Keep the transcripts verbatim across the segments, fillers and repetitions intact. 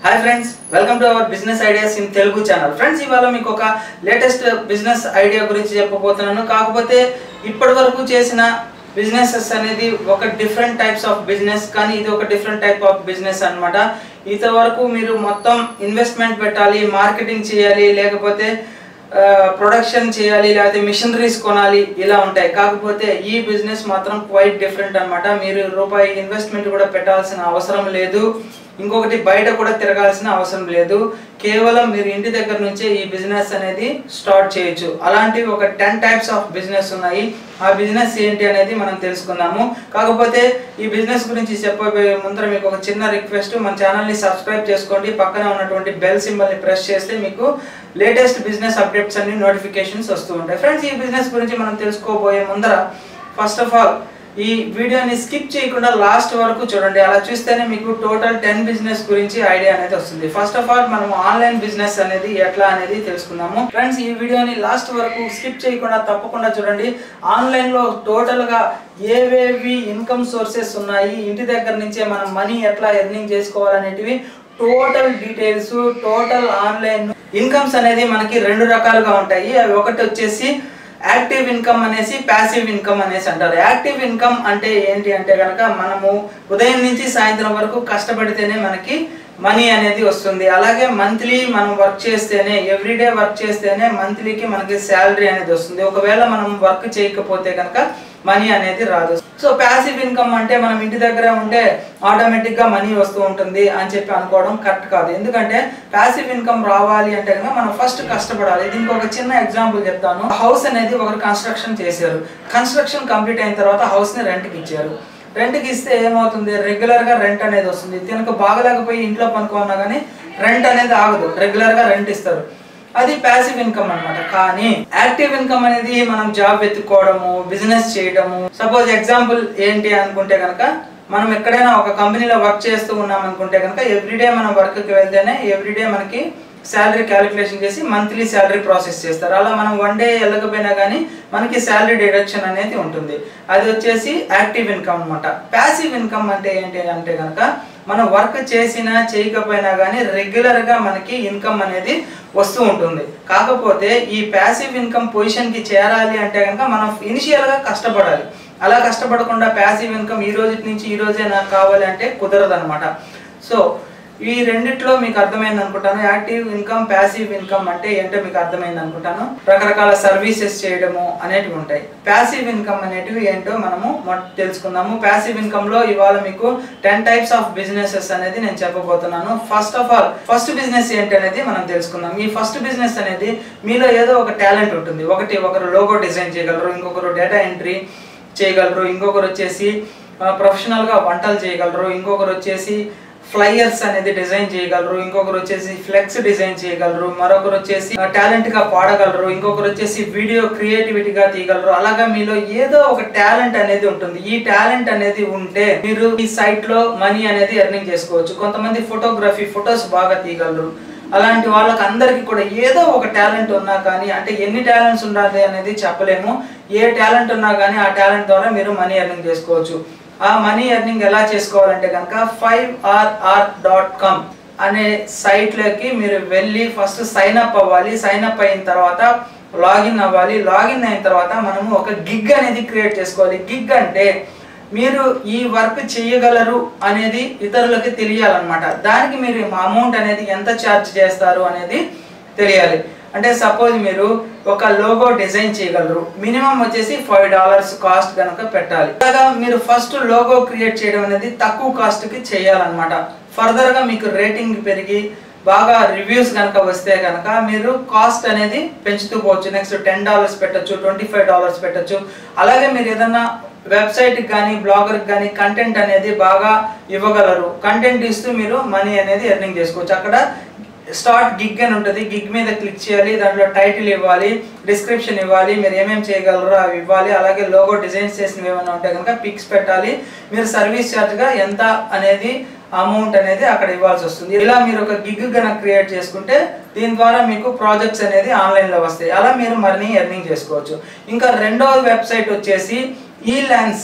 Hi friends, welcome to our business ideas in Telugu channel. Friends, ఇవాళ మీకు ఒక latest business idea గురించి చెప్పబోతున్నాను. కాకపోతే ఇప్పటివరకు చేసిన బిజినెసెస్ అనేది ఒక డిఫరెంట్ టైప్స్ ఆఫ్ బిజినెస్, కానీ ఇది ఒక డిఫరెంట్ టైప్ ఆఫ్ బిజినెస్ అన్నమాట. ఇంతవరకు మీరు మొత్తం ఇన్వెస్ట్మెంట్ పెట్టాలి, మార్కెటింగ్ చేయాలి, లేకపోతే ప్రొడక్షన్ చేయాలి, లేకపోతే మిషనరీస్ కొనాలి, ఇలా ఉంటాయి. కాకపోతే ఈ బిజినెస్ మాత్రం క్వైట్ డిఫరెంట్ అన్నమాట. మీరు రూపాయి ఇన్వెస్ట్మెంట్ కూడా పెట్టాల్సిన అవసరం లేదు, ఇంకొకటి బయట కూడా తిరగాల్సిన అవసరం లేదు. కేవలం మీరు ఇంటి దగ్గర నుంచే ఈ బిజినెస్ అనేది స్టార్ట్ చేయొచ్చు. అలాంటివి ఒక టెన్ టైప్స్ ఆఫ్ బిజినెస్ ఉన్నాయి. ఆ బిజినెస్ ఏంటి అనేది మనం తెలుసుకుందాము. కాకపోతే ఈ బిజినెస్ గురించి చెప్పబోయే ముందర మీకు ఒక చిన్న రిక్వెస్ట్, మన ఛానల్ని సబ్స్క్రైబ్ చేసుకోండి. పక్కన ఉన్నటువంటి బెల్ సింబల్ని ప్రెస్ చేస్తే మీకు లేటెస్ట్ బిజినెస్ అప్డేట్స్ అన్ని నోటిఫికేషన్స్ వస్తూ ఉంటాయి. ఫ్రెండ్స్, ఈ బిజినెస్ గురించి మనం తెలుసుకోబోయే ముందర ఫస్ట్ ఆఫ్ ఆల్ ఈ వీడియోని స్కిప్ చేయకుండా లాస్ట్ వరకు చూడండి. అలా చూస్తేనే మీకు టోటల్ టెన్ బిజినెస్ గురించి ఐడియా అనేది వస్తుంది. ఫస్ట్ ఆఫ్ ఆల్ మనం ఆన్లైన్ బిజినెస్ అనేది ఎట్లా అనేది తెలుసుకుందాము. ఫ్రెండ్స్, ఈ వీడియోని లాస్ట్ వరకు స్కిప్ చేయకుండా తప్పకుండా చూడండి. ఆన్లైన్ లో టోటల్ గా ఏవేవి ఇన్కమ్ సోర్సెస్ ఉన్నాయి, ఇంటి దగ్గర నుంచే మనం మనీ ఎట్లా ఎర్నింగ్ చేసుకోవాలనేటివి total details, total online incomes అనేది మనకి రెండు రకాలుగా ఉంటాయి. అవి ఒకటి వచ్చేసి యాక్టివ్ ఇన్కమ్ అనేసి, ప్యాసివ్ ఇన్కమ్ అనేసి అంటారు. యాక్టివ్ ఇన్కమ్ అంటే ఏంటి అంటే కనుక మనము ఉదయం నుంచి సాయంత్రం వరకు కష్టపడితేనే మనకి మనీ అనేది వస్తుంది. అలాగే మంత్లీ మనం వర్క్ చేస్తేనే, ఎవ్రీడే వర్క్ చేస్తేనే మంత్లీకి మనకి శాలరీ అనేది వస్తుంది. ఒకవేళ మనం వర్క్ చేయకపోతే కనుక మనీ అనేది రాదు. సో ప్యాసివ్ ఇన్కమ్ అంటే మనం ఇంటి దగ్గర ఉంటే ఆటోమేటిక్గా మనీ వస్తూ ఉంటుంది అని చెప్పి అనుకోవడం కరెక్ట్ కాదు. ఎందుకంటే ప్యాసివ్ ఇన్కమ్ రావాలి అంటే కనుక మనం ఫస్ట్ కష్టపడాలి. దీనికి ఒక చిన్న ఎగ్జాంపుల్ చెప్తాను. హౌస్ అనేది ఒకరు కన్స్ట్రక్షన్ చేశారు. కన్స్ట్రక్షన్ కంప్లీట్ అయిన తర్వాత హౌస్ని రెంట్కి ఇచ్చారు. రెంట్కి ఇస్తే ఏమవుతుంది, రెగ్యులర్గా రెంట్ అనేది వస్తుంది. దీనికి బాగలేకపోయి ఇంట్లో పనుకోన్నా కానీ రెంట్ అనేది ఆగదు, రెగ్యులర్గా రెంట్ ఇస్తారు. అది ప్యాసివ్ ఇన్కమ్ అన్నమాట. కానీ యాక్టివ్ ఇన్కమ్ అనేది మనం జాబ్ వెతుక్కోవడము, బిజినెస్ చేయడము. సపోజ్ ఎగ్జాంపుల్ ఏంటి అనుకుంటే కనుక మనం ఎక్కడైనా ఒక కంపెనీలో వర్క్ చేస్తూ ఉన్నాం అనుకుంటే కనుక ఎవ్రీడే మనం వర్క్కి వెళ్తేనే ఎవ్రీడే మనకి శాలరీ క్యాలిక్యులేషన్ చేసి మంత్లీ శాలరీ ప్రాసెస్ చేస్తారు. అలా మనం వన్ డే వెళ్ళకపోయినా కానీ మనకి శాలరీ డిడక్షన్ అనేది ఉంటుంది. అది వచ్చేసి యాక్టివ్ ఇన్కమ్ అనమాట. ప్యాసివ్ ఇన్కమ్ అంటే ఏంటి అంటే కనుక మనం వర్క్ చేసినా చేయకపోయినా కానీ రెగ్యులర్గా మనకి ఇన్కమ్ అనేది వస్తూ ఉంటుంది. కాకపోతే ఈ ప్యాసివ్ ఇన్కమ్ పొజిషన్కి చేరాలి అంటే కనుక మనం ఇనిషియల్గా కష్టపడాలి. అలా కష్టపడకుండా ప్యాసివ్ ఇన్కమ్ ఈ రోజు నుంచి ఈ రోజే నాకు కావాలి అంటే కుదరదు అనమాట. సో ఈ రెండిట్లో మీకు అర్థమైంది అనుకుంటాను. యాక్టివ్ ఇన్కమ్, ప్యాసివ్ ఇన్కమ్ అంటే ఏంటో మీకు అర్థమైంది అనుకుంటాను. రకరకాల సర్వీసెస్ చేయడము అనేటివి ఉంటాయి. ప్యాసివ్ ఇన్కమ్ అనేటివి ఏంటో మనము తెలుసుకుందాము. ప్యాసివ్ ఇన్కమ్ లో ఇవాళ మీకు టెన్ టైప్స్ ఆఫ్ బిజినెసెస్ అనేది నేను చెప్పబోతున్నాను. First of all first business ఏంటి అనేది మనం తెలుసుకుందాం. ఈ ఫస్ట్ బిజినెస్ అనేది మీలో ఏదో ఒక టాలెంట్ ఉంటుంది. ఒకటి ఒకరు లోగో డిజైన్ చేయగలరు, ఇంకొకరు డేటా ఎంట్రీ చేయగలరు, ఇంకొకరు వచ్చేసి ప్రొఫెషనల్గా వంటలు చేయగలరు, ఇంకొకరు వచ్చేసి ఫ్లైయర్స్ అనేది డిజైన్ చేయగలరు, ఇంకొకరు వచ్చేసి ఫ్లెక్స్ డిజైన్ చేయగలరు, మరొకరు వచ్చేసి టాలెంట్ గా పాడగలరు, ఇంకొకరు వచ్చేసి వీడియో క్రియేటివిటీగా తీయగలరు. అలాగా మీలో ఏదో ఒక టాలెంట్ అనేది ఉంటుంది. ఈ టాలెంట్ అనేది ఉంటే మీరు ఈ సైట్ లో మనీ అనేది ఎర్నింగ్ చేసుకోవచ్చు. కొంతమంది ఫోటోగ్రఫీ, ఫొటోస్ బాగా తీయగలరు. అలాంటి వాళ్ళకి అందరికీ కూడా ఏదో ఒక టాలెంట్ ఉన్నా కానీ, అంటే ఎన్ని టాలెంట్స్ ఉండాలి అనేది చెప్పలేము. ఏ టాలెంట్ ఉన్నా కానీ ఆ టాలెంట్ ద్వారా మీరు మనీ ఎర్నింగ్ చేసుకోవచ్చు. ఆ మనీ ఎర్నింగ్ ఎలా చేసుకోవాలంటే కనుక five R R dot com అనే సైట్లోకి మీరు వెళ్ళి ఫస్ట్ సైన్ అప్ అవ్వాలి. సైన్ అప్ అయిన తర్వాత లాగిన్ అవ్వాలి. లాగిన్ అయిన తర్వాత మనము ఒక గిగ్ అనేది క్రియేట్ చేసుకోవాలి. గిగ్ అంటే మీరు ఈ వర్క్ చేయగలరు అనేది ఇతరులకి తెలియాలన్నమాట. దానికి మీరు అమౌంట్ అనేది ఎంత ఛార్జ్ చేస్తారు అనేది తెలియాలి. అంటే సపోజ్ మీరు ఒక లోగో డిజైన్ చేయగలరు, మినిమం వచ్చేసి ఫైవ్ డాలర్స్ కాస్ట్ కనుక పెట్టాలి. అలాగా మీరు ఫస్ట్ లోగో క్రియేట్ చేయడం అనేది తక్కువ కాస్ట్కి చేయాలన్నమాట. ఫర్దర్గా మీకు రేటింగ్ పెరిగి బాగా రివ్యూస్ కనుక వస్తే కనుక మీరు కాస్ట్ అనేది పెంచుతూ పోవచ్చు. నెక్స్ట్ టెన్ డాలర్స్ పెట్టచ్చు, ట్వంటీ ఫైవ్ డాలర్స్ పెట్టచ్చు. అలాగే మీరు ఏదన్నా వెబ్సైట్కి కానీ బ్లాగర్కి కానీ కంటెంట్ అనేది బాగా ఇవ్వగలరు. కంటెంట్ ఇస్తూ మీరు మనీ అనేది ఎర్నింగ్ చేసుకోవచ్చు. అక్కడ స్టార్ట్ గిగ్ అని ఉంటుంది. గిగ్ మీద క్లిక్ చేయాలి, దాంట్లో టైటిల్ ఇవ్వాలి, డిస్క్రిప్షన్ ఇవ్వాలి, మీరు ఏమేమి చేయగలరో అవి ఇవ్వాలి. అలాగే లోగో డిజైన్స్ చేసినవి ఏమైనా ఉంటే కనుక పిక్స్ పెట్టాలి. మీరు సర్వీస్ ఛార్జ్గా ఎంత అనేది అమౌంట్ అనేది అక్కడ ఇవ్వాల్సి వస్తుంది. ఇలా మీరు ఒక గిగ్ కనుక క్రియేట్ చేసుకుంటే దీని ద్వారా మీకు ప్రాజెక్ట్స్ అనేది ఆన్లైన్లో వస్తాయి. అలా మీరు మనీ ఎర్నింగ్ చేసుకోవచ్చు. ఇంకా రెండవ వెబ్సైట్ వచ్చేసి ఈ ల్యాన్స్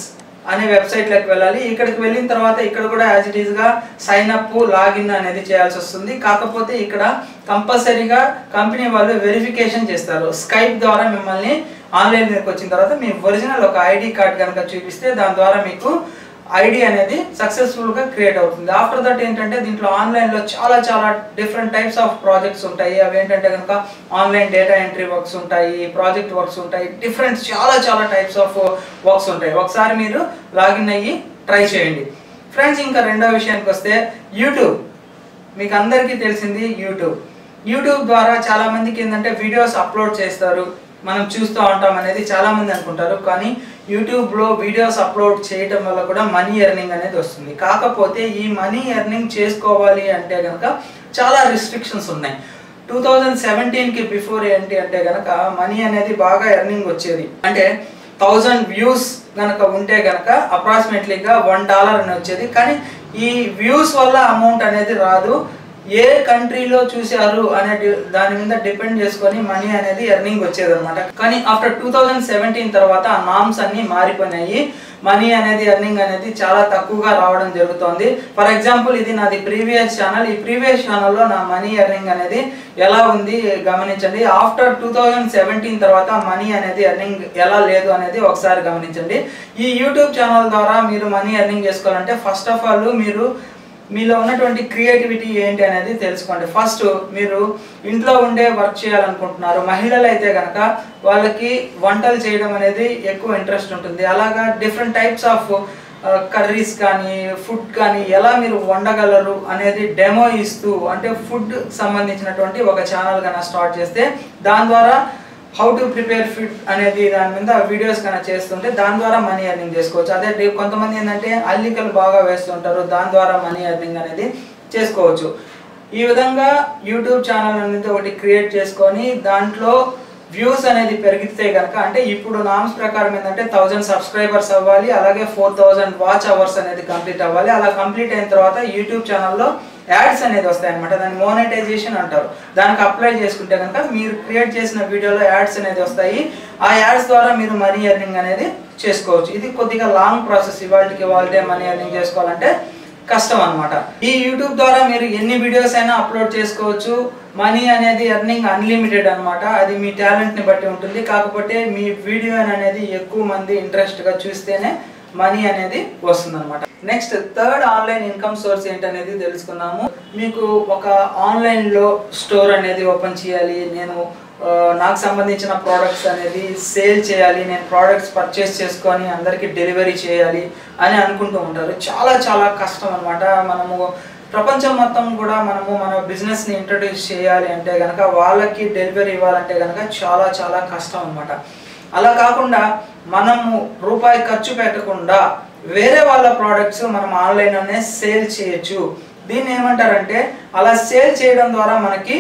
అనే వెబ్సైట్లోకి వెళ్ళాలి. ఇక్కడికి వెళ్ళిన తర్వాత ఇక్కడ కూడా యాజ్ ఇట్ ఈస్గా సైన్ అప్ లాగిన్ అనేది చేయాల్సి వస్తుంది. కాకపోతే ఇక్కడ కంపల్సరీగా కంపెనీ వాళ్ళు వెరిఫికేషన్ చేస్తారు. స్కైప్ ద్వారా మిమ్మల్ని ఆన్లైన్ మీదకి వచ్చిన తర్వాత మీ ఒరిజినల్ ఒక ఐడి కార్డ్ కనుక చూపిస్తే దాని ద్వారా మీకు ఐడి అనేది సక్సెస్ఫుల్గా క్రియేట్ అవుతుంది. ఆఫ్టర్ దట్ ఏంటంటే దీంట్లో ఆన్లైన్లో చాలా చాలా డిఫరెంట్ టైప్స్ ఆఫ్ ప్రాజెక్ట్స్ ఉంటాయి. అవి ఏంటంటే కనుక ఆన్లైన్ డేటా ఎంట్రీ వర్క్స్ ఉంటాయి, ప్రాజెక్ట్ వర్క్స్ ఉంటాయి, డిఫరెంట్ చాలా చాలా టైప్స్ ఆఫ్ వర్క్స్ ఉంటాయి. ఒకసారి మీరు లాగిన్ అయ్యి ట్రై చేయండి ఫ్రెండ్స్. ఇంకా రెండో విషయానికి వస్తే యూట్యూబ్. మీకు అందరికీ తెలిసింది యూట్యూబ్. యూట్యూబ్ ద్వారా చాలామందికి ఏంటంటే వీడియోస్ అప్లోడ్ చేస్తారు, మనం చూస్తూ ఉంటాం అనేది చాలామంది అనుకుంటారు. కానీ యూట్యూబ్లో వీడియోస్ అప్లోడ్ చేయటం వల్ల కూడా మనీ ఎర్నింగ్ అనేది వస్తుంది. కాకపోతే ఈ మనీ ఎర్నింగ్ చేసుకోవాలి అంటే కనుక చాలా రిస్ట్రిక్షన్స్ ఉన్నాయి. టూ థౌజండ్ సెవెంటీన్కి బిఫోర్ ఏంటి అంటే కనుక మనీ అనేది బాగా ఎర్నింగ్ వచ్చేది. అంటే థౌజండ్ వ్యూస్ కనుక ఉంటే కనుక అప్రాక్సిమేట్లీగా వన్ డాలర్ అని వచ్చేది. కానీ ఈ వ్యూస్ వల్ల అమౌంట్ అనేది రాదు, ఏ కంట్రీలో చూశారు అనే దాని మీద డిపెండ్ చేసుకొని మనీ అనేది ఎర్నింగ్ వచ్చేది అనమాట. కానీ ఆఫ్టర్ టూ థౌజండ్ సెవెంటీన్ తర్వాత ఆ నామ్స్ అన్ని మారిపోయినాయి. మనీ అనేది ఎర్నింగ్ అనేది చాలా తక్కువగా రావడం జరుగుతుంది. ఫర్ ఎగ్జాంపుల్ ఇది నాది ప్రీవియస్ ఛానల్. ఈ ప్రీవియస్ ఛానల్లో నా మనీ ఎర్నింగ్ అనేది ఎలా ఉంది గమనించండి. ఆఫ్టర్ టూ థౌజండ్ సెవెంటీన్ తర్వాత మనీ అనేది ఎర్నింగ్ ఎలా లేదు అనేది ఒకసారి గమనించండి. ఈ యూట్యూబ్ ఛానల్ ద్వారా మీరు మనీ ఎర్నింగ్ చేసుకోవాలంటే ఫస్ట్ ఆఫ్ ఆల్ మీరు మీలో ఉన్నటువంటి క్రియేటివిటీ ఏంటి అనేది తెలుసుకోండి. ఫస్ట్ మీరు ఇంట్లో ఉండే వర్క్ చేయాలనుకుంటున్నారు, మహిళలు అయితే కనుక వాళ్ళకి వంటలు చేయడం అనేది ఎక్కువ ఇంట్రెస్ట్ ఉంటుంది. అలాగా డిఫరెంట్ టైప్స్ ఆఫ్ కర్రీస్ కానీ ఫుడ్ కానీ ఎలా మీరు వండగలరు అనేది డెమో ఇస్తూ, అంటే ఫుడ్ సంబంధించినటువంటి ఒక ఛానల్ కన్నా స్టార్ట్ చేస్తే దాని ద్వారా హౌ టు ప్రిపేర్ ఫుడ్ అనేది దాని మీద వీడియోస్ కన్నా చేస్తుంటే దాని ద్వారా మనీ ఎర్నింగ్ చేసుకోవచ్చు. అదే కొంతమంది ఏంటంటే అల్లికలు బాగా వేస్తుంటారు, దాని ద్వారా మనీ ఎర్నింగ్ అనేది చేసుకోవచ్చు. ఈ విధంగా యూట్యూబ్ ఛానల్ అనేది ఒకటి క్రియేట్ చేసుకొని దాంట్లో వ్యూస్ అనేది పెరిగితే కనుక, అంటే ఇప్పుడు నామ్స్ ప్రకారం ఏంటంటే థౌజండ్ సబ్స్క్రైబర్స్ అవ్వాలి, అలాగే ఫోర్ థౌజండ్ వాచ్ అవర్స్ అనేది కంప్లీట్ అవ్వాలి. అలా కంప్లీట్ అయిన తర్వాత యూట్యూబ్ ఛానల్లో యాడ్స్ అనేది వస్తాయి అనమాట. దాన్ని మోనటైజేషన్ అంటారు. దానికి అప్లై చేసుకుంటే కనుక మీరు క్రియేట్ చేసిన వీడియోలో యాడ్స్ అనేది వస్తాయి. ఆ యాడ్స్ ద్వారా మీరు మనీ ఎర్నింగ్ అనేది చేసుకోవచ్చు. ఇది కొద్దిగా లాంగ్ ప్రాసెస్. ఇవాళకి వాళ్ళే మనీ ఎర్నింగ్ చేసుకోవాలంటే కష్టం అనమాట. ఈ యూట్యూబ్ ద్వారా మీరు ఎన్ని వీడియోస్ అయినా అప్లోడ్ చేసుకోవచ్చు. మనీ అనేది ఎర్నింగ్ అన్లిమిటెడ్ అనమాట. అది మీ టాలెంట్ని బట్టి ఉంటుంది. కాకపోతే మీ వీడియో అనేది ఎక్కువ మంది ఇంట్రెస్ట్గా చూస్తేనే మనీ అనేది వస్తుంది అనమాట. Next third online income source ఏంటనేది తెలుసుకున్నాము. మీకు ఒక ఆన్లైన్లో స్టోర్ అనేది ఓపెన్ చేయాలి, నేను నాకు సంబంధించిన ప్రోడక్ట్స్ అనేది సేల్ చేయాలి, నేను ప్రోడక్ట్స్ పర్చేస్ చేసుకొని అందరికీ డెలివరీ చేయాలి అని అనుకుంటూ ఉంటారు. చాలా చాలా కష్టం అనమాట. మనము ప్రపంచం మొత్తం కూడా మనము మన బిజినెస్ని ఇంట్రడ్యూస్ చేయాలి అంటే కనుక వాళ్ళకి డెలివరీ ఇవ్వాలంటే కనుక చాలా చాలా కష్టం అనమాట. అలా కాకుండా మనము రూపాయి ఖర్చు పెట్టకుండా వేరే వాళ్ళ ప్రోడక్ట్స్ మనం ఆన్లైన్లోనే సేల్ చేయొచ్చు. దీన్ని ఏమంటారంటే అలా సేల్ చేయడం ద్వారా మనకి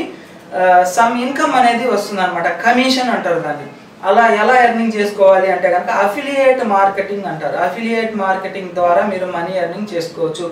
సమ్ ఇన్కమ్ అనేది వస్తుంది అనమాట. కమిషన్ అంటారు దాన్ని. అలా ఎలా ఎర్నింగ్ చేసుకోవాలి అంటే కనుక అఫిలియేట్ మార్కెటింగ్ అంటారు. అఫిలియేట్ మార్కెటింగ్ ద్వారా మీరు మనీ ఎర్నింగ్ చేసుకోవచ్చు.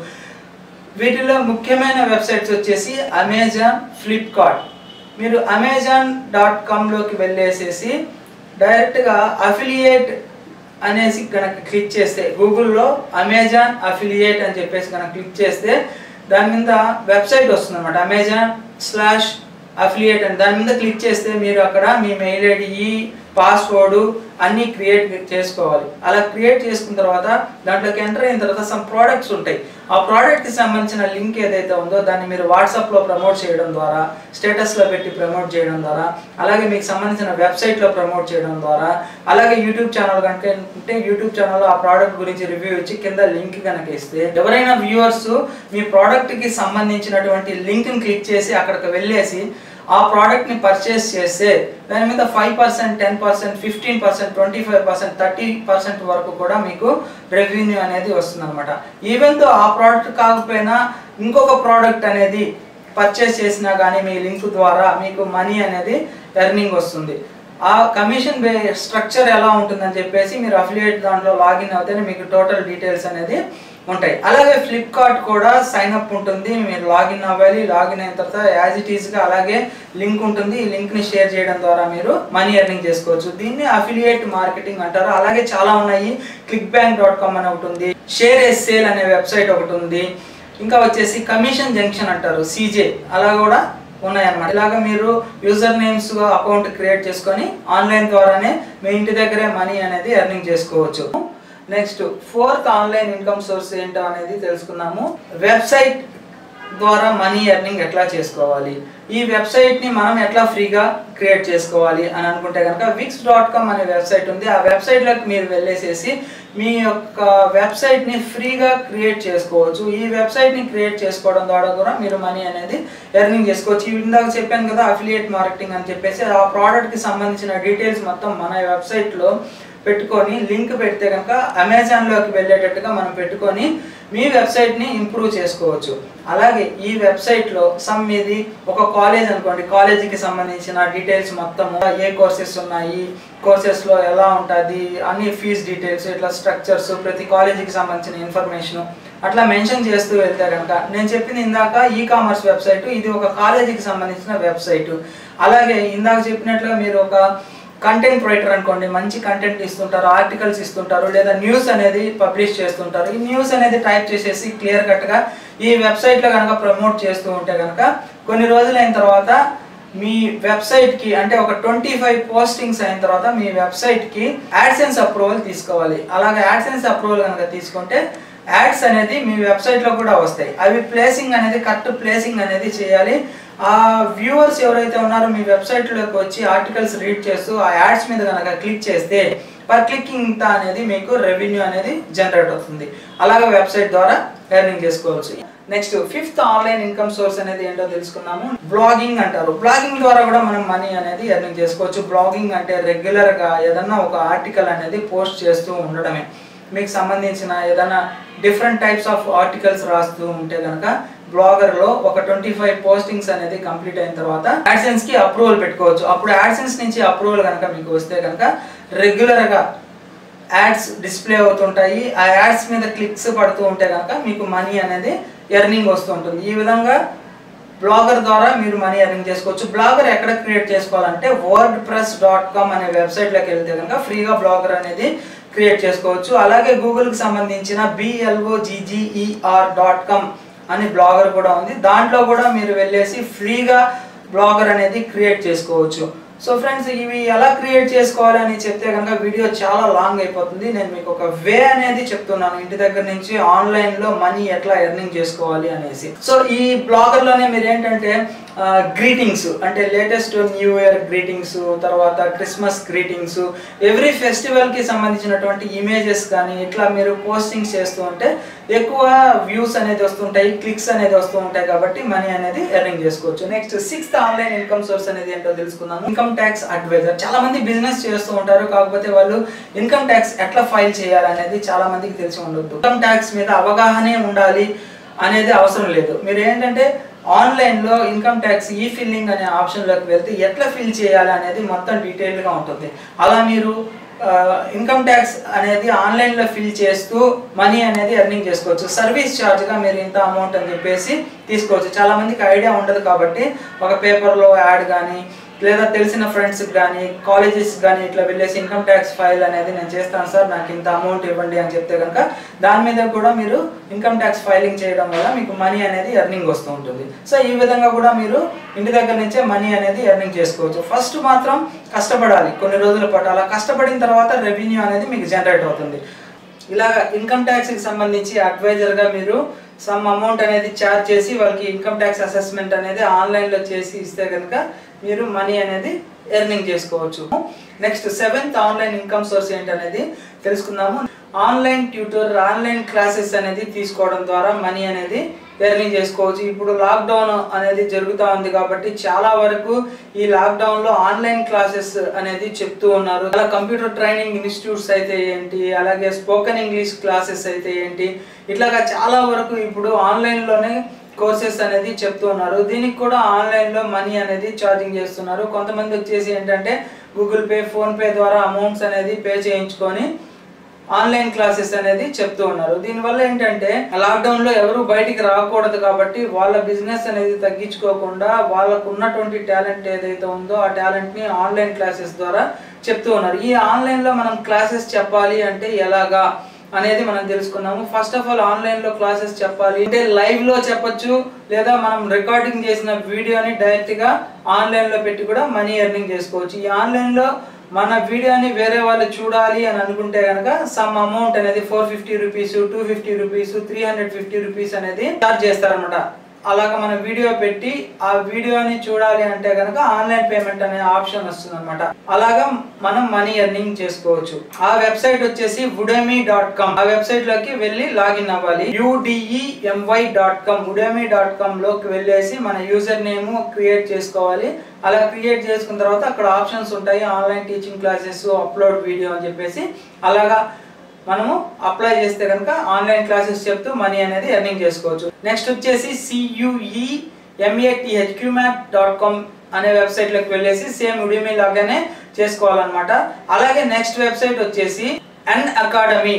వీటిలో ముఖ్యమైన వెబ్సైట్స్ వచ్చేసి అమెజాన్, ఫ్లిప్కార్ట్. మీరు అమెజాన్ డాట్ కామ్లోకి వెళ్ళేసేసి డైరెక్ట్గా అఫిలియేట్ అనేసి కనుక క్లిక్ చేస్తే, గూగుల్లో అమెజాన్ అఫిలియేట్ అని చెప్పేసి కనుక క్లిక్ చేస్తే దాని మీద వెబ్సైట్ వస్తుంది అనమాట. అమెజాన్ స్లాష్ అఫిలియేట్ అని దాని మీద క్లిక్ చేస్తే మీరు అక్కడ మీ మెయిల్ ఐడి, పాస్వర్డ్ అన్నీ క్రియేట్ చేసుకోవాలి. అలా క్రియేట్ చేసుకున్న తర్వాత దాంట్లోకి ఎంటర్ అయిన తర్వాత సమ్ ప్రోడక్ట్స్ ఉంటాయి. ఆ ప్రోడక్ట్కి సంబంధించిన లింక్ ఏదైతే ఉందో దాన్ని మీరు వాట్సాప్లో ప్రమోట్ చేయడం ద్వారా, స్టేటస్లో పెట్టి ప్రమోట్ చేయడం ద్వారా, అలాగే మీకు సంబంధించిన వెబ్సైట్లో ప్రమోట్ చేయడం ద్వారా, అలాగే యూట్యూబ్ ఛానల్ కనుక ఉంటే యూట్యూబ్ ఛానల్లో ఆ ప్రోడక్ట్ గురించి రివ్యూ ఇచ్చి కింద లింక్ కనుక ఇస్తే ఎవరైనా వ్యూవర్స్ మీ ప్రోడక్ట్కి సంబంధించినటువంటి లింక్ని క్లిక్ చేసి అక్కడికి వెళ్ళేసి ఆ ప్రోడక్ట్ని పర్చేస్ చేస్తే దాని మీద five percent ten percent fifteen percent twenty five percent thirty percent వరకు కూడా మీకు రెవెన్యూ అనేది వస్తుంది అనమాట. ఈవెన్ తో ఆ ప్రోడక్ట్ కాకపోయినా ఇంకొక ప్రోడక్ట్ అనేది పర్చేస్ చేసినా కానీ మీ లింక్ ద్వారా మీకు మనీ అనేది ఎర్నింగ్ వస్తుంది. ఆ కమిషన్ బే స్ట్రక్చర్ ఎలా ఉంటుందని చెప్పేసి మీరు అఫిలియేట్ దాంట్లో లాగిన్ అవుతేనే మీకు టోటల్ డీటెయిల్స్ అనేది ఉంటాయి. అలాగే ఫ్లిప్కార్ట్ కూడా సైన్ అప్ ఉంటుంది, మీరు లాగిన్ అవ్వాలి. లాగిన్ అయిన తర్వాత యాజ్ ఇట్ ఈస్గా అలాగే లింక్ ఉంటుంది, ఈ లింక్ని షేర్ చేయడం ద్వారా మీరు మనీ ఎర్నింగ్ చేసుకోవచ్చు. దీన్ని అఫిలియేట్ మార్కెటింగ్ అంటారు. అలాగే చాలా ఉన్నాయి, క్లిక్ బ్యాంక్ డాట్ కామ్ అని ఒకటి ఉంది, షేర్ ఎస్ సేల్ అనే వెబ్సైట్ ఒకటి ఉంది, ఇంకా వచ్చేసి కమిషన్ జంక్షన్ అంటారు సీజే, అలా కూడా ఉన్నాయన్నమాట. ఇలాగ మీరు యూజర్ నేమ్స్ అకౌంట్ క్రియేట్ చేసుకొని ఆన్లైన్ ద్వారానే మీ ఇంటి దగ్గరే మనీ అనేది ఎర్నింగ్ చేసుకోవచ్చు. Next fourth online income source ఏంటో అనేది తెలుసుకుందాము. వెబ్సైట్ ద్వారా మనీ ఎర్నింగ్ ఎట్లా చేసుకోవాలి, ఈ వెబ్సైట్ని మనం ఎట్లా ఫ్రీగా క్రియేట్ చేసుకోవాలి అని అనుకుంటే కనుక విక్స్ డాట్ కామ్ అనే వెబ్సైట్ ఉంది. ఆ వెబ్సైట్లోకి మీరు వెళ్ళేసేసి మీ యొక్క వెబ్సైట్ని ఫ్రీగా క్రియేట్ చేసుకోవచ్చు. ఈ వెబ్సైట్ని క్రియేట్ చేసుకోవడం ద్వారా కూడా మీరు మనీ అనేది ఎర్నింగ్ చేసుకోవచ్చు. ఇందాక చెప్పాను కదా అఫిలియేట్ మార్కెటింగ్ అని చెప్పేసి, ఆ ప్రోడక్ట్కి సంబంధించిన డీటెయిల్స్ మొత్తం మన వెబ్సైట్లో పెట్టుకొని లింక్ పెడితే కనుక అమెజాన్లోకి వెళ్ళేటట్టుగా మనం పెట్టుకొని మీ వెబ్సైట్ని ఇంప్రూవ్ చేసుకోవచ్చు. అలాగే ఈ వెబ్సైట్లో సమ్ ఇది ఒక కాలేజ్ అనుకోండి, కాలేజీకి సంబంధించిన డీటెయిల్స్ మొత్తము, ఏ కోర్సెస్ ఉన్నాయి, కోర్సెస్లో ఎలా ఉంటుంది, అన్ని ఫీజ్ డీటెయిల్స్, ఇట్లా స్ట్రక్చర్స్, ప్రతి కాలేజీకి సంబంధించిన ఇన్ఫర్మేషన్ అట్లా మెన్షన్ చేస్తూ వెళ్తే కనుక, నేను చెప్పింది ఇందాక ఈ కామర్స్ వెబ్సైట్, ఇది ఒక కాలేజీకి సంబంధించిన వెబ్సైట్. అలాగే ఇందాక చెప్పినట్లుగా మీరు ఒక కంటెంట్ రైటర్ అనుకోండి, మంచి కంటెంట్ ఇస్తుంటారు, ఆర్టికల్స్ ఇస్తుంటారు, లేదా న్యూస్ అనేది పబ్లిష్ చేస్తుంటారు. ఈ న్యూస్ అనేది టైప్ చేసేసి క్లియర్ కట్గా ఈ వెబ్సైట్లో కనుక ప్రమోట్ చేస్తూ ఉంటే కనుక కొన్ని రోజులైన తర్వాత మీ వెబ్సైట్కి అంటే ఒక ట్వంటీ ఫైవ్ పోస్టింగ్స్ అయిన తర్వాత మీ వెబ్సైట్కి యాడ్సెన్స్ అప్రూవల్ తీసుకోవాలి. అలాగే యాడ్సెన్స్ అప్రూవల్ కనుక తీసుకుంటే యాడ్స్ అనేది మీ వెబ్సైట్లో కూడా వస్తాయి. అవి ప్లేసింగ్ అనేది కరెక్ట్ ప్లేసింగ్ అనేది చేయాలి. ఆ వ్యూవర్స్ ఎవరైతే ఉన్నారో మీ వెబ్సైట్లోకి వచ్చి ఆర్టికల్స్ రీడ్ చేస్తూ ఆ యాడ్స్ మీద కనుక క్లిక్ చేస్తే పర్ క్లిక్కింగ్ ఇంత అనేది మీకు రెవెన్యూ అనేది జనరేట్ అవుతుంది. అలాగే వెబ్సైట్ ద్వారా ఎర్నింగ్ చేసుకోవచ్చు. Next fifth online income source అనేది ఏంటో తెలుసుకున్నాము. బ్లాగింగ్ అంటారు. బ్లాగింగ్ ద్వారా కూడా మనం మనీ అనేది ఎర్నింగ్ చేసుకోవచ్చు. బ్లాగింగ్ అంటే రెగ్యులర్గా ఏదన్నా ఒక ఆర్టికల్ అనేది పోస్ట్ చేస్తూ ఉండడమే. మీకు సంబంధించిన ఏదైనా డిఫరెంట్ టైప్స్ ఆఫ్ ఆర్టికల్స్ రాస్తూ ఉంటే కనుక బ్లాగర్లో ఒక ట్వంటీ ఫైవ్ పోస్టింగ్స్ అనేది కంప్లీట్ అయిన తర్వాత యాడ్సెన్స్కి అప్రూవల్ పెట్టుకోవచ్చు. అప్పుడు యాడ్సెన్స్ నుంచి అప్రూవల్ కనుక మీకు వస్తే కనుక రెగ్యులర్గా యాడ్స్ డిస్ప్లే అవుతుంటాయి. ఆ యాడ్స్ మీద క్లిక్స్ పడుతూ ఉంటే కనుక మీకు మనీ అనేది ఎర్నింగ్ వస్తూ ఉంటుంది. ఈ విధంగా బ్లాగర్ ద్వారా మీరు మనీ ఎర్నింగ్ చేసుకోవచ్చు. బ్లాగర్ ఎక్కడ క్రియేట్ చేసుకోవాలంటే వర్డ్ ప్రెస్ డాట్ కామ్ అనే వెబ్సైట్లోకి వెళ్తే కనుక ఫ్రీగా బ్లాగర్ అనేది క్రియేట్ చేసుకోవచ్చు. అలాగే గూగుల్కి సంబంధించిన బిఎల్ఓజిజిఈఆర్ డాట్ కామ్ అని బ్లాగర్ కూడా ఉంది. దాంట్లో కూడా మీరు వెళ్ళేసి ఫ్రీగా బ్లాగర్ అనేది క్రియేట్ చేసుకోవచ్చు. సో ఫ్రెండ్స్, ఇవి ఎలా క్రియేట్ చేసుకోవాలి అని చెప్తే కనుక వీడియో చాలా లాంగ్ అయిపోతుంది. నేను మీకు ఒక వే అనేది చెప్తున్నాను, ఇంటి దగ్గర నుంచి ఆన్లైన్లో మనీ ఎట్లా ఎర్నింగ్ చేసుకోవాలి అనేసి. సో ఈ బ్లాగర్లోనే మీరు ఏంటంటే గ్రీటింగ్స్ అంటే లేటెస్ట్ న్యూ ఇయర్ గ్రీటింగ్స్, తర్వాత క్రిస్మస్ గ్రీటింగ్స్, ఎవ్రీ ఫెస్టివల్కి సంబంధించినటువంటి ఇమేజెస్ కానీ ఇట్లా మీరు పోస్టింగ్స్ చేస్తూ ఉంటే ఎక్కువ వ్యూస్ అనేది వస్తుంటాయి, క్లిక్స్ అనేది వస్తూ ఉంటాయి, కాబట్టి మనీ అనేది ఎర్నింగ్ చేసుకోవచ్చు. Next sixth online income source అనేది ఏంటో తెలుసుకుందాము. Income tax advisor. చాలా మంది బిజినెస్ చేస్తూ ఉంటారు, కాకపోతే వాళ్ళు ఇన్కమ్ ట్యాక్స్ ఎట్లా ఫైల్ చేయాలనేది చాలా మందికి తెలిసి ఉండొద్దు. ఇన్కమ్ ట్యాక్స్ మీద అవగాహనే ఉండాలి అనేది అవసరం లేదు. మీరు ఏంటంటే ఆన్లైన్లో ఇన్కమ్ ట్యాక్స్ ఈ ఫిల్లింగ్ అనే ఆప్షన్లోకి వెళ్తే ఎట్లా ఫిల్ చేయాలి అనేది మొత్తం డీటెయిల్గా ఉంటుంది. అలా మీరు ఇన్కమ్ ట్యాక్స్ అనేది ఆన్లైన్లో ఫిల్ చేస్తూ మనీ అనేది ఎర్నింగ్ చేసుకోవచ్చు. సర్వీస్ ఛార్జ్గా మీరు ఇంత అమౌంట్ అని చెప్పేసి తీసుకోవచ్చు. చాలామందికి ఐడియా ఉండదు కాబట్టి ఒక పేపర్లో యాడ్ కానీ లేదా తెలిసిన ఫ్రెండ్స్కి కానీ కాలేజెస్ కానీ ఇట్లా వెళ్ళేసి ఇన్కమ్ ట్యాక్స్ ఫైల్ అనేది నేను చేస్తాను సార్, నాకు ఇంత అమౌంట్ ఇవ్వండి అని చెప్తే కనుక దాని మీద కూడా మీరు ఇన్కమ్ ట్యాక్స్ ఫైలింగ్ చేయడం వల్ల మీకు మనీ అనేది ఎర్నింగ్ వస్తూ ఉంటుంది. సో ఈ విధంగా కూడా మీరు ఇంటి దగ్గర నుంచే మనీ అనేది ఎర్నింగ్ చేసుకోవచ్చు. ఫస్ట్ మాత్రం కష్టపడాలి కొన్ని రోజుల పాటు. అలా కష్టపడిన తర్వాత రెవెన్యూ అనేది మీకు జనరేట్ అవుతుంది. ఇలాగ ఇన్కమ్ ట్యాక్స్కి సంబంధించి అడ్వైజర్గా మీరు సమ్ అమౌంట్ అనేది ఛార్జ్ చేసి వాళ్ళకి ఇన్కమ్ ట్యాక్స్ అసెస్మెంట్ అనేది ఆన్లైన్లో చేసి ఇస్తే కనుక మీరు మనీ అనేది ఎర్నింగ్ చేసుకోవచ్చు. Next seventh online income source ఏంటనేది తెలుసుకుందాము. ఆన్లైన్ ట్యూటర్, ఆన్లైన్ క్లాసెస్ అనేది తీసుకోవడం ద్వారా మనీ అనేది ఎర్నింగ్ చేసుకోవచ్చు. ఇప్పుడు లాక్డౌన్ అనేది జరుగుతూ ఉంది కాబట్టి చాలా వరకు ఈ లాక్డౌన్లో ఆన్లైన్ క్లాసెస్ అనేది చెప్తూ ఉన్నారు. అలా కంప్యూటర్ ట్రైనింగ్ ఇన్స్టిట్యూట్స్ అయితే ఏంటి, అలాగే స్పోకెన్ ఇంగ్లీష్ క్లాసెస్ అయితే ఏంటి, ఇట్లాగా చాలా వరకు ఇప్పుడు ఆన్లైన్లోనే కోర్సెస్ అనేది చెప్తూ ఉన్నారు. దీనికి కూడా ఆన్లైన్లో మనీ అనేది ఛార్జింగ్ చేస్తున్నారు. కొంతమంది వచ్చేసి ఏంటంటే గూగుల్ పే, ఫోన్ పే ద్వారా అమౌంట్స్ అనేది పే చేయించుకొని ఆన్లైన్ క్లాసెస్ అనేది చెప్తూ ఉన్నారు. దీనివల్ల ఏంటంటే లాక్డౌన్ లో ఎవరు బయటికి రాకూడదు కాబట్టి వాళ్ళ బిజినెస్ అనేది తగ్గించుకోకుండా వాళ్ళకు ఉన్నటువంటి టాలెంట్ ఏదైతే ఉందో ఆ టాలెంట్ ని ఆన్లైన్ క్లాసెస్ ద్వారా చెప్తూ ఉన్నారు. ఈ ఆన్లైన్ లో మనం క్లాసెస్ చెప్పాలి అంటే ఎలాగా అనేది మనం తెలుసుకున్నాము. ఫస్ట్ ఆఫ్ ఆల్ ఆన్లైన్ లో క్లాసెస్ చెప్పాలి అంటే లైవ్ లో చెప్పొచ్చు, లేదా మనం రికార్డింగ్ చేసిన వీడియోని డైరెక్ట్ గా ఆన్లైన్ లో పెట్టి కూడా మనీ ఎర్నింగ్ చేసుకోవచ్చు. ఈ ఆన్లైన్ లో మన వీడియోని వేరే వాళ్ళు చూడాలి అని అనుకుంటే కనుక సమ్ అమౌంట్ అనేది four fifty rupees, two fifty rupees, three hundred fifty rupees అనేది చార్జ్ చేస్తారనమాట. అలాగా మనం వీడియో పెట్టి ఆ వీడియోని చూడాలి అంటే కనుక ఆన్లైన్ పేమెంట్ అనే ఆప్షన్ వస్తుంది అనమాట. అలాగా మనం మనీ ఎర్నింగ్ చేసుకోవచ్చు. ఆ వెబ్సైట్ వచ్చేసి వుడెమీ డాట్ కామ్. ఆ వెబ్సైట్ లోకి వెళ్ళి లాగిన్ అవ్వాలి. U D E M Y dot com Udemy dot com లోకి వెళ్ళేసి మన యూజర్ నేమ్ క్రియేట్ చేసుకోవాలి. అలా క్రియేట్ చేసుకున్న తర్వాత అక్కడ ఆప్షన్స్ ఉంటాయి, online teaching classes, upload video అని చెప్పేసి. అలాగా మనము అప్లై చేస్తే కనుక ఆన్లైన్ క్లాసెస్ చెప్తూ మనీ అనేది ఎర్నింగ్ చేసుకోవచ్చు. నెక్స్ట్ వచ్చేసి సియుఈఎంఏటిహెచ్ క్యూమ్యాప్ డాట్ కామ్ అనే వెబ్సైట్ లోకి వెళ్ళేసి సేమ్ ఉడిమీ లాగానే చేసుకోవాలన్నమాట. అలాగే నెక్స్ట్ వెబ్సైట్ వచ్చేసి అన్ అకాడమీ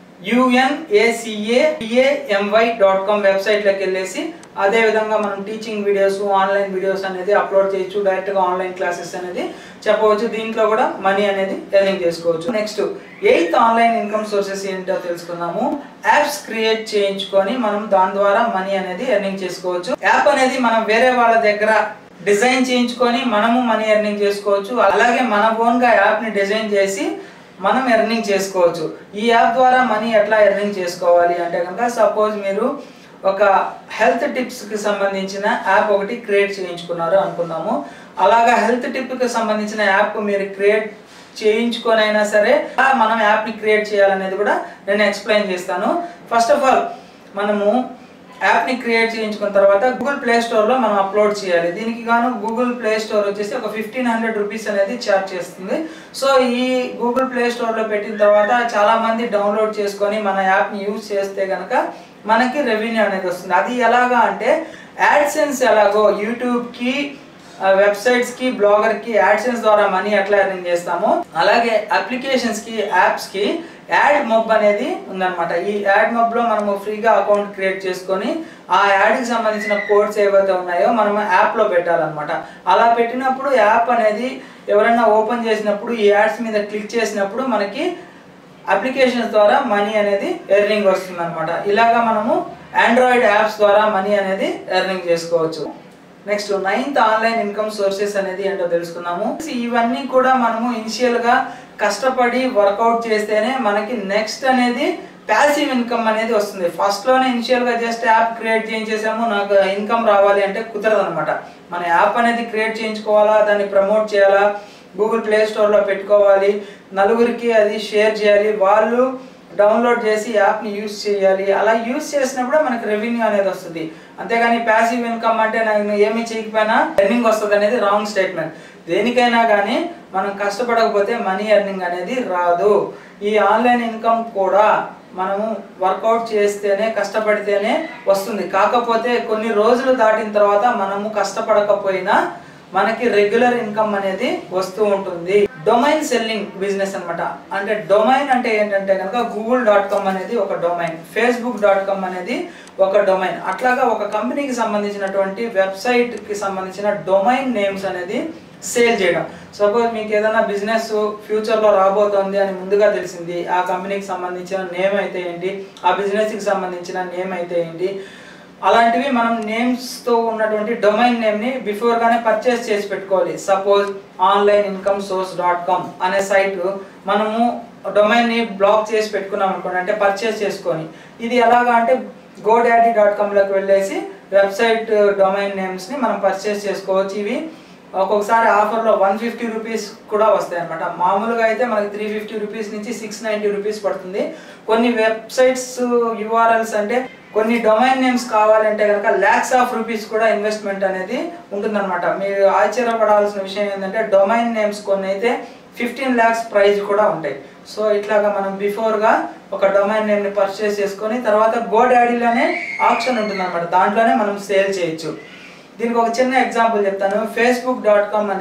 యుఎన్ఏసిఏఎంవై డాట్ కామ్ వెబ్సైట్ లోకి వెళ్ళేసి అదే విధంగా మనం టీచింగ్ వీడియోస్, ఆన్లైన్ వీడియోస్ అనేది అప్లోడ్ చేయొచ్చు, డైరెక్ట్ గా ఆన్లైన్ క్లాసెస్ అనేది చెప్పవచ్చు. దీంట్లో కూడా మనీ అనేది ఎర్నింగ్ చేసుకోవచ్చు. Next eighth online income sources ఏంటో తెలుసుకుందాము. యాప్స్ క్రియేట్ చేయించుకొని మనం దాని ద్వారా మనీ అనేది ఎర్నింగ్ చేసుకోవచ్చు. యాప్ అనేది మనం వేరే వాళ్ళ దగ్గర డిజైన్ చేయించుకొని మనము మనీ ఎర్నింగ్ చేసుకోవచ్చు. అలాగే మన ఓన్ గా యాప్ ని డిజైన్ చేసి మనం ఎర్నింగ్ చేసుకోవచ్చు. ఈ యాప్ ద్వారా మనీ ఎట్లా ఎర్నింగ్ చేసుకోవాలి అంటే కనుక సపోజ్ మీరు ఒక హెల్త్ టిప్స్ కి సంబంధించిన యాప్ ఒకటి క్రియేట్ చేయించుకున్నారు అనుకుందాము. అలాగా హెల్త్ టిప్ కి సంబంధించిన యాప్ మీరు క్రియేట్ చేయించుకొని అయినా సరే మనం యాప్ ని క్రియేట్ చేయాలనేది కూడా నేను ఎక్స్ప్లెయిన్ చేస్తాను. ఫస్ట్ ఆఫ్ ఆల్ మనము యాప్ ని క్రియేట్ చేయించుకున్న తర్వాత గూగుల్ ప్లే స్టోర్ లో మనం అప్లోడ్ చేయాలి. దీనికి గాను గూగుల్ ప్లే స్టోర్ వచ్చేసి ఒక ఫిఫ్టీన్ హండ్రెడ్ రూపీస్ అనేది ఛార్జ్ చేస్తుంది. సో ఈ గూగుల్ ప్లే స్టోర్ లో పెట్టిన తర్వాత చాలా మంది డౌన్లోడ్ చేసుకొని మన యాప్ ని యూజ్ చేస్తే గనక మనకి రెవెన్యూ అనేది వస్తుంది. అది ఎలాగా అంటే యాడ్సెన్స్ ఎలాగో యూట్యూబ్ కి, వెబ్సైట్స్ కి, బ్లాగర్ కి యాడ్సెన్స్ ద్వారా మనీ ఎట్లా ఎర్నింగ్ చేస్తామో అలాగే అప్లికేషన్స్ కి, యాప్స్ కి యాడ్ మబ్ అనేది ఉందన్నమాట. ఈ యాడ్ మబ్ లో మనము ఫ్రీగా అకౌంట్ క్రియేట్ చేసుకొని ఆ యాడ్ కి సంబంధించిన కోడ్స్ ఏవైతే ఉన్నాయో మనం యాప్ లో పెట్టాలన్నమాట. అలా పెట్టినప్పుడు యాప్ అనేది ఎవరైనా ఓపెన్ చేసినప్పుడు ఈ యాడ్స్ మీద క్లిక్ చేసినప్పుడు మనకి అప్లికేషన్స్ ద్వారా మనీ అనేది ఎర్నింగ్ వస్తుంది అనమాట. ఇలాగా మనము ఆండ్రాయిడ్ యాప్స్ ద్వారా మనీ అనేది ఎర్నింగ్ చేసుకోవచ్చు. Next ninth online income sources అనేది ఏంటో తెలుసుకున్నాము. ఇవన్నీ కూడా మనము ఇనిషియల్ గా కష్టపడి వర్కౌట్ చేస్తేనే మనకి నెక్స్ట్ అనేది ప్యాసివ్ ఇన్కమ్ అనేది వస్తుంది. ఫస్ట్ లోనే ఇనిషియల్ గా జస్ట్ యాప్ క్రియేట్ చేయించేసాము నాకు ఇన్కమ్ రావాలి అంటే కుదరదు అనమాట. మన యాప్ అనేది క్రియేట్ చేయించుకోవాలా, దాన్ని ప్రమోట్ చేయాలా, గూగుల్ ప్లే స్టోర్ లో పెట్టుకోవాలి, నలుగురికి అది షేర్ చేయాలి, వాళ్ళు డౌన్లోడ్ చేసి యాప్ ని యూజ్ చేయాలి. అలా యూజ్ చేసినప్పుడు మనకి రెవెన్యూ అనేది వస్తుంది. అంతేగాని ప్యాసివ్ ఇన్కమ్ అంటే నాకు ఏమీ చేయకపోయినా ఎర్నింగ్ వస్తుంది అనేది రాంగ్ స్టేట్మెంట్. దేనికైనా కానీ మనం కష్టపడకపోతే మనీ ఎర్నింగ్ అనేది రాదు. ఈ ఆన్లైన్ ఇన్కమ్ కూడా మనము వర్కౌట్ చేస్తేనే, కష్టపడితేనే వస్తుంది. కాకపోతే కొన్ని రోజులు దాటిన తర్వాత మనము కష్టపడకపోయినా మనకి రెగ్యులర్ ఇన్కమ్ అనేది వస్తూ ఉంటుంది. డొమైన్ సెల్లింగ్ బిజినెస్ అనమాట. అంటే డొమైన్ అంటే ఏంటంటే కనుక గూగుల్ డాట్ కామ్ అనేది ఒక డొమైన్, ఫేస్బుక్ డాట్ కామ్ అనేది ఒక డొమైన్. అట్లాగా ఒక కంపెనీకి సంబంధించినటువంటి వెబ్సైట్ కి సంబంధించిన డొమైన్ నేమ్స్ అనేది సేల్ చేయడం. సపోజ్ మీకు ఏదైనా బిజినెస్ ఫ్యూచర్ లో రాబోతోంది అని ముందుగా తెలిసింది, ఆ కంపెనీకి సంబంధించిన నేమ్ అయితే ఏంటి, ఆ బిజినెస్ కి సంబంధించిన నేమ్ అయితే ఏంటి, అలాంటివి మనం నేమ్స్ తో ఉన్నటువంటి డొమైన్ నేమ్ ని బిఫోర్ గానే పర్చేస్ చేసి పెట్టుకోవాలి. Suppose online income source dot com అనే సైట్ మనము డొమైన్ ని బ్లాక్ చేసి పెట్టుకున్నాం అనుకోండి, అంటే పర్చేస్ చేసుకొని. ఇది ఎలాగా అంటే గోడాడీ డాట్ కామ్ లోకి వెళ్ళేసి వెబ్సైట్ డొమైన్ నేమ్స్ ని మనం పర్చేస్ చేసుకోవచ్చు. ఇవి ఒక్కొక్కసారి ఆఫర్లో వన్ ఫిఫ్టీ రూపీస్ కూడా వస్తాయి అనమాట. మామూలుగా అయితే మనకి త్రీ ఫిఫ్టీ రూపీస్ నుంచి సిక్స్ నైంటీ రూపీస్ పడుతుంది. కొన్ని వెబ్సైట్స్ యూఆర్ఎల్స్ అంటే కొన్ని డొమైన్ నేమ్స్ కావాలంటే కనుక ల్యాక్స్ ఆఫ్ రూపీస్ కూడా ఇన్వెస్ట్మెంట్ అనేది ఉంటుందన్నమాట. మీరు ఆశ్చర్యపడాల్సిన విషయం ఏంటంటే డొమైన్ నేమ్స్ కొన్ని అయితే ఫిఫ్టీన్ ల్యాక్స్ ప్రైజ్ కూడా ఉంటాయి. సో ఇట్లాగా మనం బిఫోర్గా ఒక డొమైన్ నేమ్ని పర్చేస్ చేసుకొని తర్వాత గోడాడీలోనే ఆప్షన్ ఉంటుంది అనమాట, దాంట్లోనే మనం సేల్ చేయొచ్చు. దీనికి ఒక చిన్న ఎగ్జాంపుల్ చెప్తాను. ఫేస్బుక్ డాట్ కామ్ అనే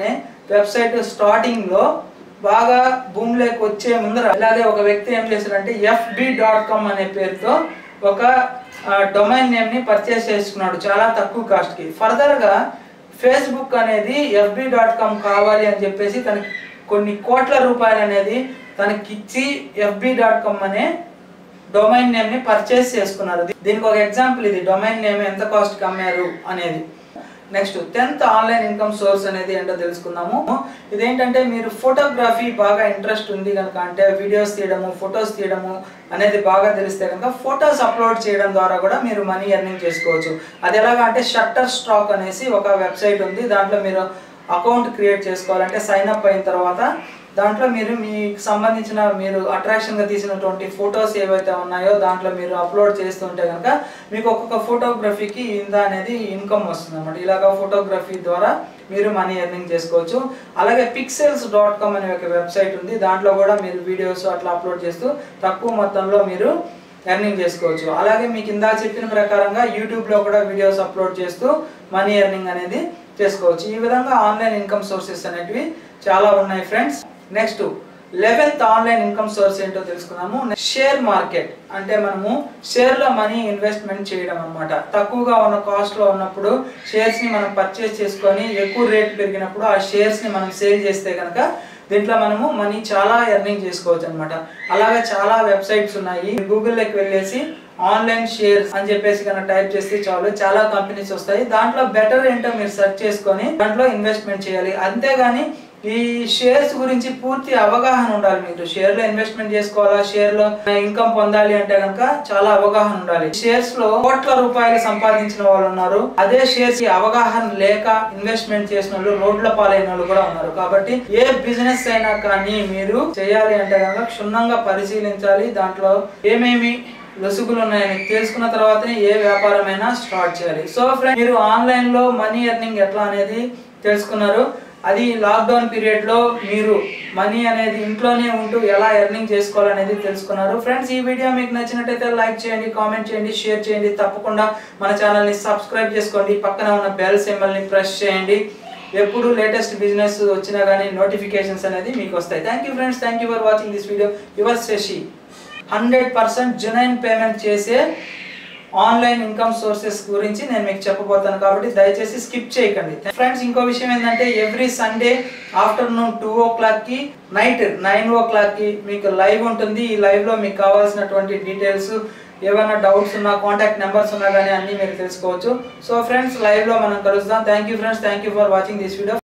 వెబ్సైట్ స్టార్టింగ్ లో బాగా భూమిలోకి వచ్చే ముందర ఇలాగే ఒక వ్యక్తి ఏం చేశాడంటే ఎఫ్బి డాట్ కామ్ అనే పేరుతో ఒక డొమైన్ నేమ్ ని పర్చేస్ చేసుకున్నాడు చాలా తక్కువ కాస్ట్ కి. ఫర్దర్ గా ఫేస్బుక్ అనేది ఎఫ్బి డాట్ కామ్ కావాలి అని చెప్పేసి తనకి కొన్ని కోట్ల రూపాయలు అనేది తనకి ఇచ్చి ఎఫ్బి డాట్ కామ్ అనే డొమైన్ నేమ్ ని పర్చేస్ చేసుకున్నారు. దీనికి ఒక ఎగ్జాంపుల్ ఇది డొమైన్ నేమ్ ఎంత కాస్ట్ కి అమ్మారు అనేది. Next tenth online income source అనేది ఏంటో తెలుసుకుందాము. ఇదేంటంటే మీరు ఫోటోగ్రఫీ బాగా ఇంట్రెస్ట్ ఉంది కనుక అంటే వీడియోస్ తీయడము ఫొటోస్ తీయడము అనేది బాగా తెలిస్తే కనుక ఫొటోస్ అప్లోడ్ చేయడం ద్వారా కూడా మీరు మనీ ఎర్నింగ్ చేసుకోవచ్చు. అది ఎలాగా అంటే షట్టర్ స్టాక్ అనేసి ఒక వెబ్సైట్ ఉంది. దాంట్లో మీరు అకౌంట్ క్రియేట్ చేసుకోవాలంటే సైన్ అప్ అయిన తర్వాత దాంట్లో మీరు మీకు సంబంధించిన మీరు అట్రాక్షన్గా తీసినటువంటి ఫొటోస్ ఏవైతే ఉన్నాయో దాంట్లో మీరు అప్లోడ్ చేస్తుంటే కనుక మీకు ఒక్కొక్క ఫోటోగ్రఫీకి ఇంత అనేది ఇన్కమ్ వస్తుంది అన్నమాట. ఇలాగ ఫోటోగ్రఫీ ద్వారా మీరు మనీ ఎర్నింగ్ చేసుకోవచ్చు. అలాగే పిక్సెల్స్ డాట్ కామ్ అనే ఒక వెబ్సైట్ ఉంది. దాంట్లో కూడా మీరు వీడియోస్ అట్లా అప్లోడ్ చేస్తూ తక్కువ మొత్తంలో మీరు ఎర్నింగ్ చేసుకోవచ్చు. అలాగే మీకు ఇందా చెప్పిన ప్రకారంగా యూట్యూబ్లో కూడా వీడియోస్ అప్లోడ్ చేస్తూ మనీ ఎర్నింగ్ అనేది చేసుకోవచ్చు. ఈ విధంగా ఆన్లైన్ ఇన్కమ్ సోర్సెస్ అనేటివి చాలా ఉన్నాయి friends. Next eleventh online income source ఏంటో తెలుసుకున్నాము. షేర్ మార్కెట్ అంటే మనము షేర్ లో మనీ ఇన్వెస్ట్మెంట్ చేయడం అన్నమాట. తక్కువగా ఉన్న కాస్ట్ లో ఉన్నప్పుడు షేర్స్ ని మనం పర్చేస్ చేసుకొని ఎక్కువ రేట్ పెరిగినప్పుడు ఆ షేర్స్ ని మనం సేల్ చేస్తే కనుక దీంట్లో మనము మనీ చాలా ఎర్నింగ్ చేసుకోవచ్చు అనమాట. అలాగే చాలా వెబ్సైట్స్ ఉన్నాయి. గూగుల్లోకి వెళ్ళేసి ఆన్లైన్ షేర్స్ అని చెప్పేసి కనుక టైప్ చేస్తే చాలు చాలా కంపెనీస్ వస్తాయి. దాంట్లో బెటర్ ఏంటో మీరు సెర్చ్ చేసుకొని దాంట్లో ఇన్వెస్ట్మెంట్ చేయాలి. అంతేగాని ఈ షేర్స్ గురించి పూర్తి అవగాహన ఉండాలి. మీరు షేర్ లో ఇన్వెస్ట్మెంట్ చేసుకోవాలా షేర్ లో ఇన్కమ్ పొందాలి అంటే కనుక చాలా అవగాహన ఉండాలి. షేర్స్ లో కోట్ల రూపాయలు సంపాదించిన వాళ్ళు ఉన్నారు. అదే షేర్స్ కి అవగాహన లేక ఇన్వెస్ట్మెంట్ చేసిన వాళ్ళు రోడ్ల పాలైన వాళ్ళు కూడా ఉన్నారు. కాబట్టి ఏ బిజినెస్ అయినా కానీ మీరు చేయాలి అంటే కనుక క్షుణ్ణంగా పరిశీలించాలి. దాంట్లో ఏమేమి లొసుగులు ఉన్నాయని తెలుసుకున్న తర్వాతనే ఏ వ్యాపారమైనా స్టార్ట్ చేయాలి. సో ఫ్రెండ్స్ మీరు ఆన్లైన్ లో మనీ ఎర్నింగ్ ఎట్లా అనేది తెలుసుకున్నారు. అది లాక్డౌన్ పీరియడ్ లో మీరు మనీ అనేది ఇంట్లోనే ఉంటూ ఎలా ఎర్నింగ్ చేసుకోవాలనేది తెలుసుకున్నారు. ఫ్రెండ్స్ ఈ వీడియో మీకు నచ్చినట్టయితే లైక్ చేయండి, కామెంట్ చేయండి, షేర్ చేయండి. తప్పకుండా మన ఛానల్ ని సబ్స్క్రైబ్ చేసుకోండి. పక్కన ఉన్న బెల్ సింబల్ ని ప్రెస్ చేయండి. ఎప్పుడు లేటెస్ట్ బిజినెస్ వచ్చినా కానీ నోటిఫికేషన్స్ అనేది మీకు వస్తాయి. Thank you friends. Thank you for watching this video. Your Shashi hundred percent genuine payment చేసే ఆన్లైన్ ఇన్కమ్ సోర్సెస్ గురించి నేను మీకు చెప్పబోతాను కాబట్టి దయచేసి స్కిప్ చేయకండి. ఫ్రెండ్స్ ఇంకో విషయం ఏంటంటే every Sunday afternoon two o'clock కి నైట్ నైన్ ఓ క్లాక్ కి మీకు లైవ్ ఉంటుంది. ఈ లైవ్ లో మీకు కావాల్సినటువంటి డీటెయిల్స్ ఏమైనా డౌట్స్ ఉన్నా కాంటాక్ట్ నెంబర్స్ ఉన్నా కానీ అన్ని మీరు తెలుసుకోవచ్చు. సో ఫ్రెండ్స్ లైవ్ లో మనం కలుద్దాం. Thank you friends. Thank you for watching this video.